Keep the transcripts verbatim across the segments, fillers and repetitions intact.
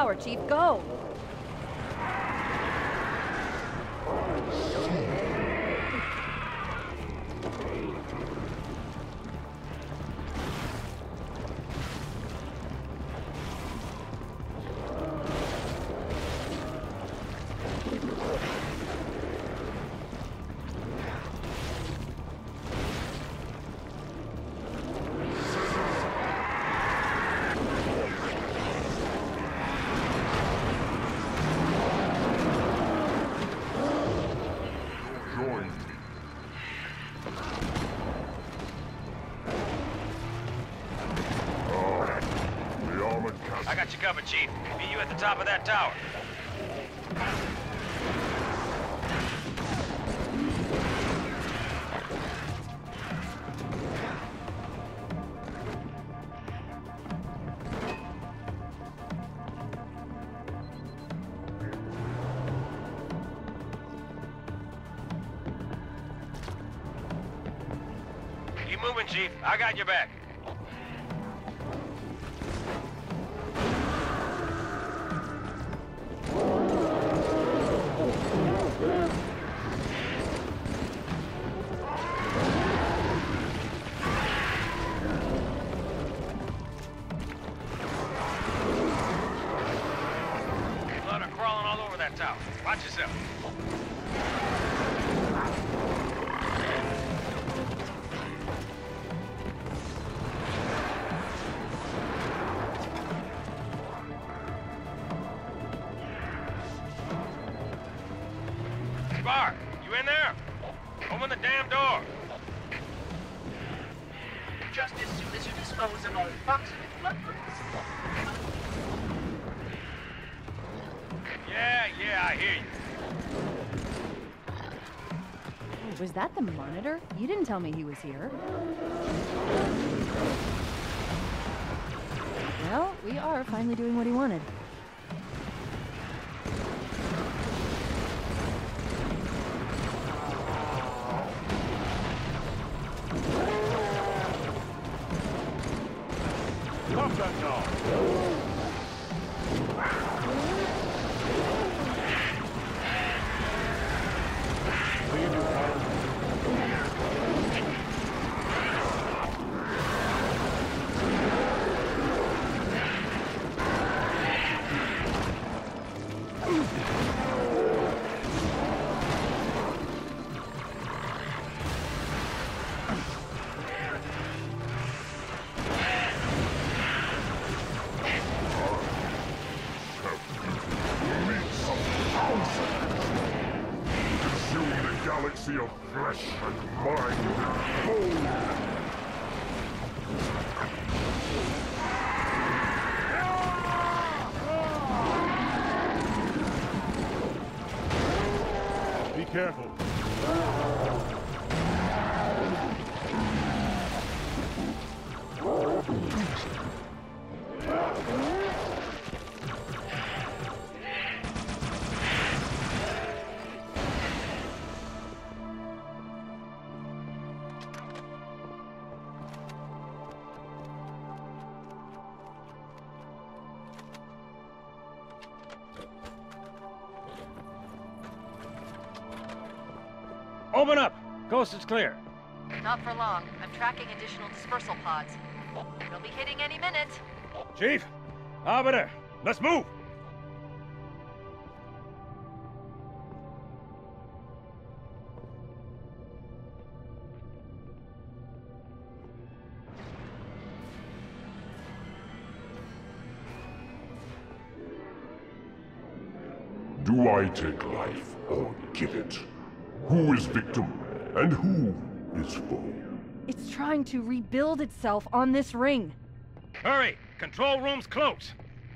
tower, Chief. Go! I got you covered, Chief. Meet you at the top of that tower. Keep moving, Chief. I got your back. Blood are crawling all over that tower. Watch yourself. Bar, you in there? Open the damn door. Just as soon as you dispose of all proximate blood groups. Yeah, yeah, I hear you. Was that the Monitor? You didn't tell me he was here. Well, we are finally doing what he wanted. Stop that dog. Galaxy of flesh and mind and bone. Be careful. Open up! Coast is clear. Not for long. I'm tracking additional dispersal pods. They'll be hitting any minute. Chief, Arbiter, let's move! Do I take life or give it? Who is victim and who is foe? It's trying to rebuild itself on this ring. Hurry! Control room's close!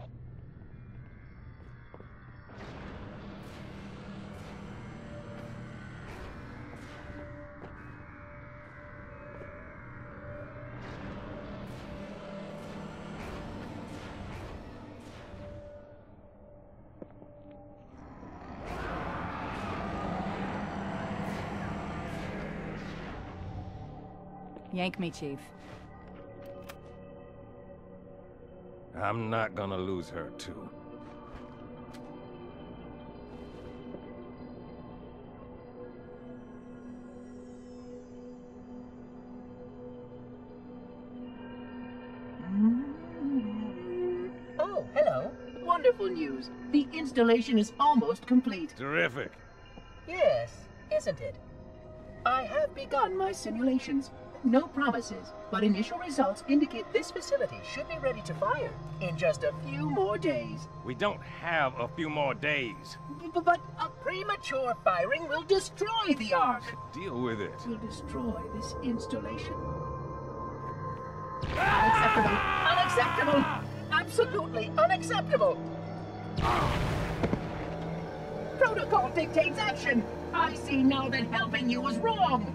Yank me, Chief. I'm not gonna lose her, too. wonderful news. The installation is almost complete. Terrific. Yes, isn't it? I have begun my simulations. No promises, but initial results indicate this facility should be ready to fire in just a few more days. We don't have a few more days. B- But a premature firing will destroy the Ark. Deal with it. Will destroy this installation. Unacceptable! Unacceptable! Absolutely unacceptable! Protocol dictates action! I see now that helping you was wrong!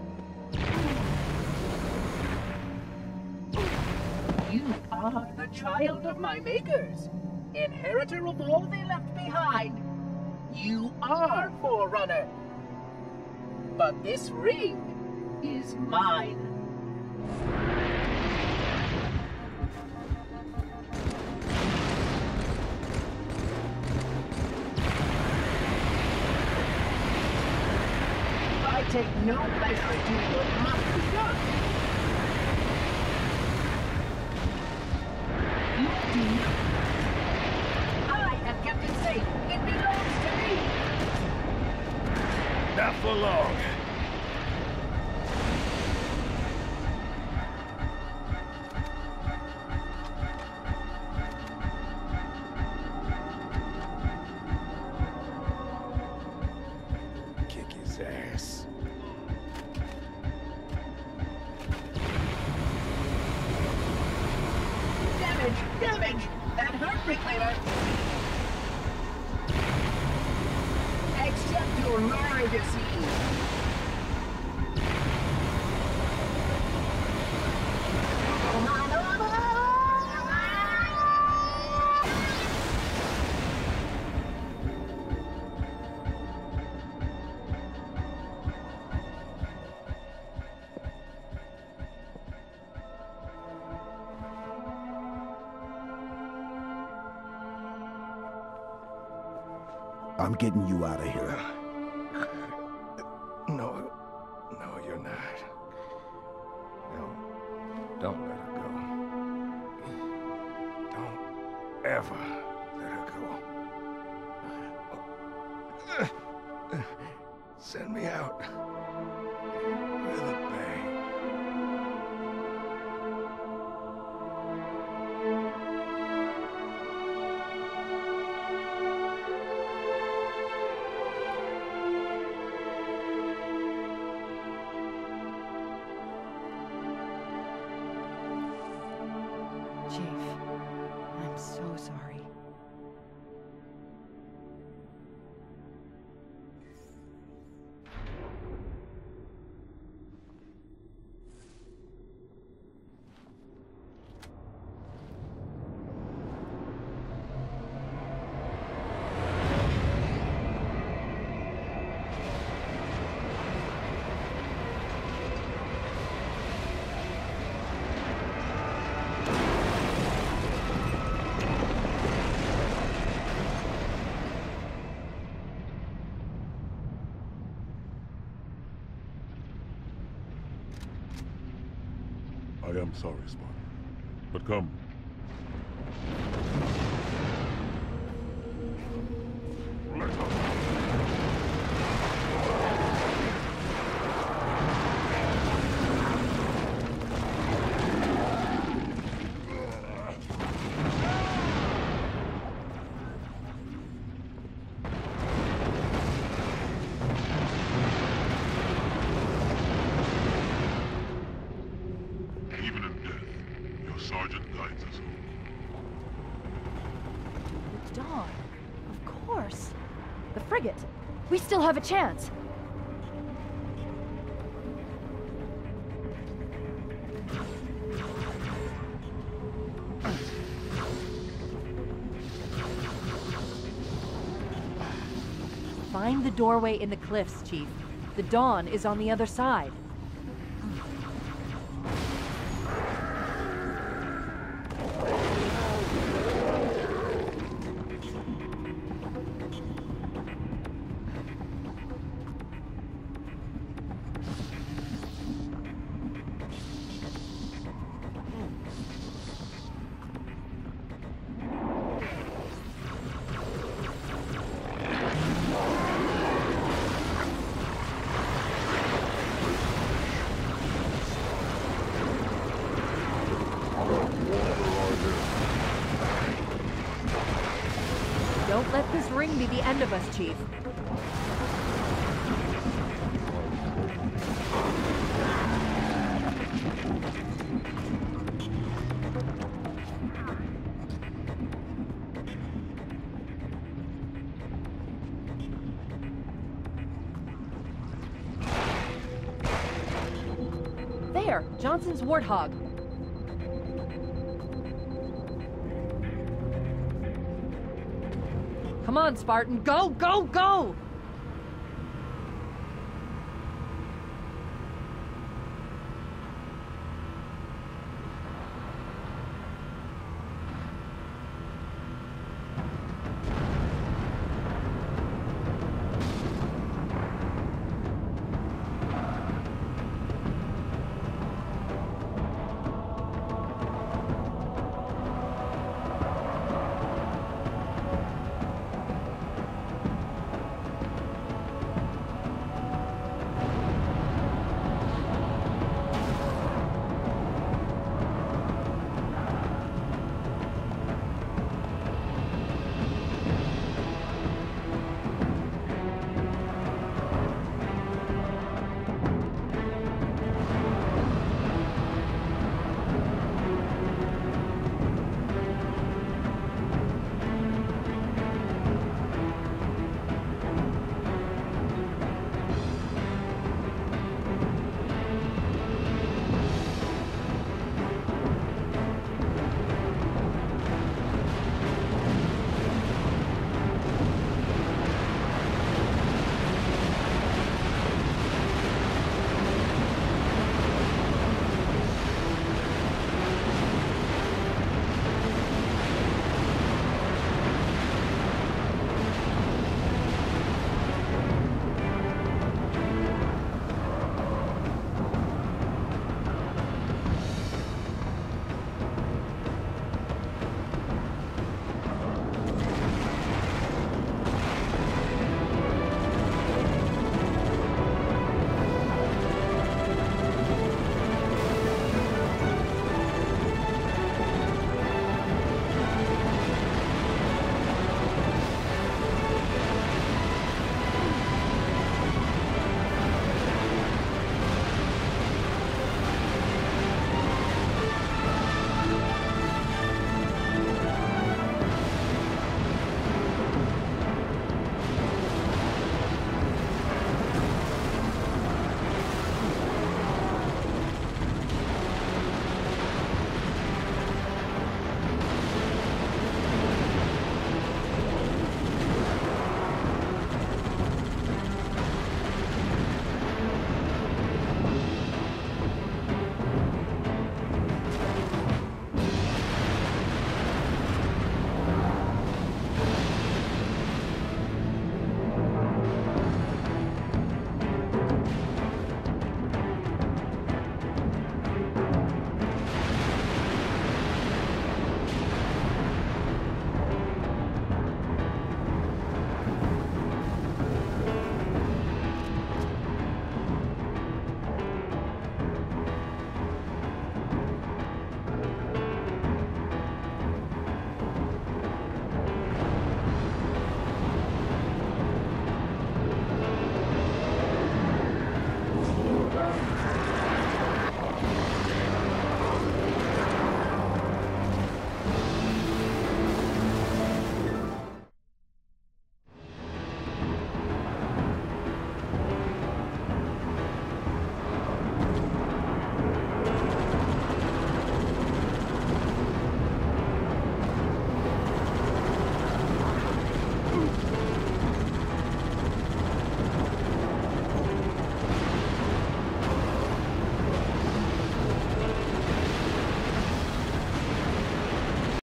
You are the child of my makers, inheritor of all they left behind. You are Forerunner. But this ring is mine. I take no pleasure in doing what must be done. You do not. I have kept it safe. It belongs to me. Not for long. Kick his ass. Damage! Damage! That hurt, Reclaimer! Accept your legacy! I'm getting you out of here. No, no, you're not. No, don't let her go. Don't ever let her go. Send me out with a bang. Chief, I'm so sorry. I am sorry, Spartan. But come. Let us. Even in death, your sergeant guides us home. The Dawn. Of course. The frigate. We still have a chance. Find the doorway in the cliffs, Chief. The Dawn is on the other side. Don't let this ring be the end of us, Chief. There! Johnson's warthog. Come on, Spartan. Go, go, go!